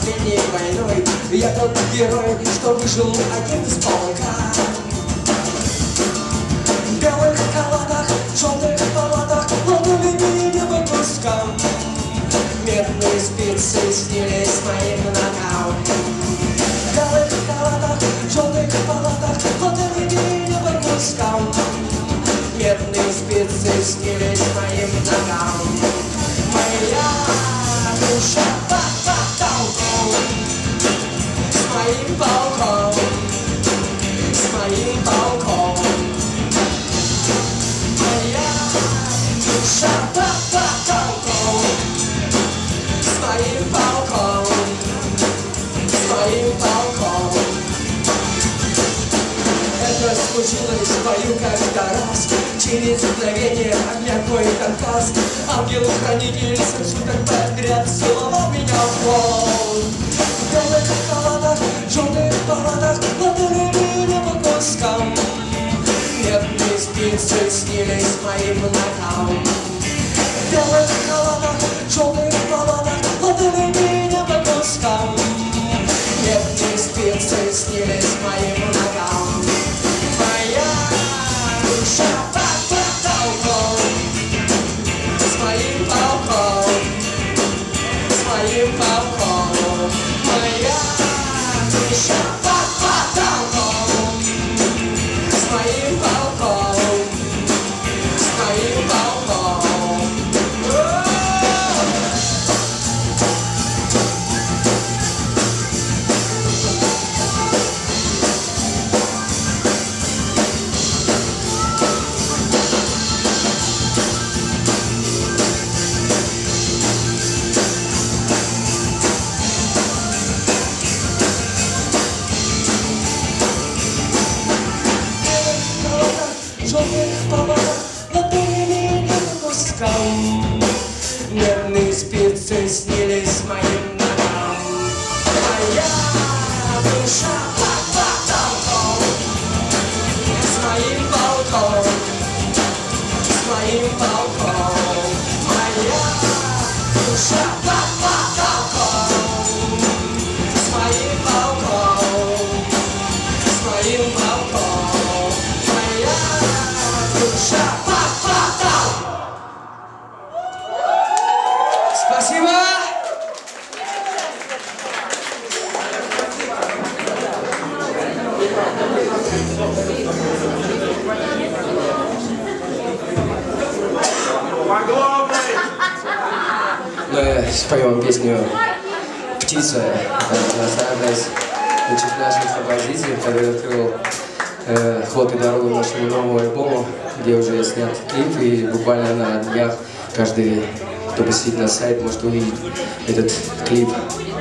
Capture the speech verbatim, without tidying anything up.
последней войной. Я тот герой, что выжил один из полка. В белых халатах, желтых палатах ломали меня по кускам. Медные спицы снились моим ногам. В белых халатах, желтых палатах ломали меня по кускам. Медные спицы снились моим ногам. Моя душа под потолком, с моим полком, с моим полком. Моя душа под потолком, с моим полком, с моим полком. Это случилось в бою как-то раз, через мгновение огня твой конкас. Ангел-хранитель со суток подряд целовал меня в пол. В белых халатах, желтых палатах ломали меня по кускам. Медные спицы снились моим ногам. В белых халатах, желтых палатах ломали меня по кускам. Медные спицы снились моим ногам. Моя душа под потолком, с моим полком, с моим полком. Моя душа под потолком, с моим полком, с моим полком. Медные спицы снились моим ногам. Моя душа под потолком, с моим полком, с моим полком. Моя душа под потолком, с моим полком, с моим полком. Моя душа под потолком. Спасибо! Мы споем песню «Птица». Это одна из очень наших композиций, которая открыл э, ход и дорогу нашему новому альбому, где уже снят клип, и буквально на днях каждый, кто посетит наш сайт, может увидеть этот клип.